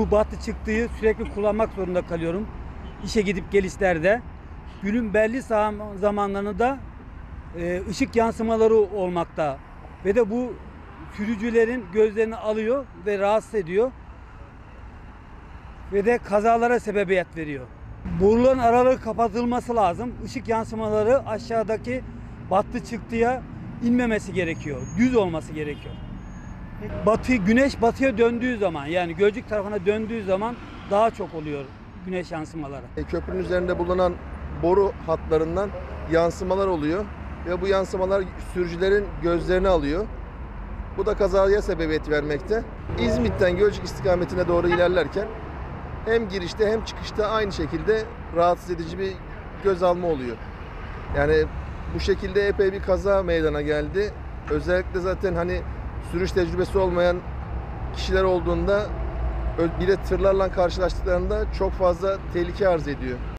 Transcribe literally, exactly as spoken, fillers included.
Bu battı çıktığı sürekli kullanmak zorunda kalıyorum. İşe gidip gelişlerde. Günün belli zamanlarında e, ışık yansımaları olmakta. Ve de bu sürücülerin gözlerini alıyor ve rahatsız ediyor. Ve de kazalara sebebiyet veriyor. Boruların araları kapatılması lazım. Işık yansımaları aşağıdaki battı çıktıya inmemesi gerekiyor. Düz olması gerekiyor. Batı, güneş batıya döndüğü zaman, yani Gölcük tarafına döndüğü zaman daha çok oluyor güneş yansımaları. Köprünün üzerinde bulunan boru hatlarından yansımalar oluyor ve bu yansımalar sürücülerin gözlerini alıyor. Bu da kazaya sebebiyet vermekte. İzmit'ten Gölcük istikametine doğru ilerlerken hem girişte hem çıkışta aynı şekilde rahatsız edici bir göz alma oluyor. Yani bu şekilde epey bir kaza meydana geldi. Özellikle zaten hani sürüş tecrübesi olmayan kişiler olduğunda, bir de tırlarla karşılaştıklarında çok fazla tehlike arz ediyor.